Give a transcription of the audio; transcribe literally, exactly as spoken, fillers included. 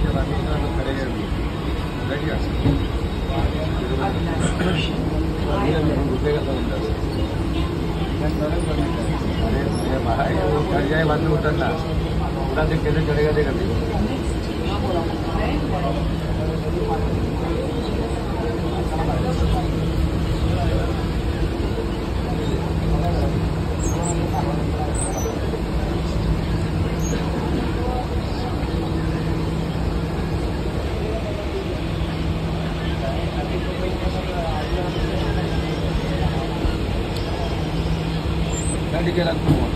खड़े हैं अभी बैठ गया रुकेगा तो अंदर अरे भाई वो चढ़ जाए बाद में उतरना पूरा देख कैसे चढ़ेगा देगा गाड़ी के लगता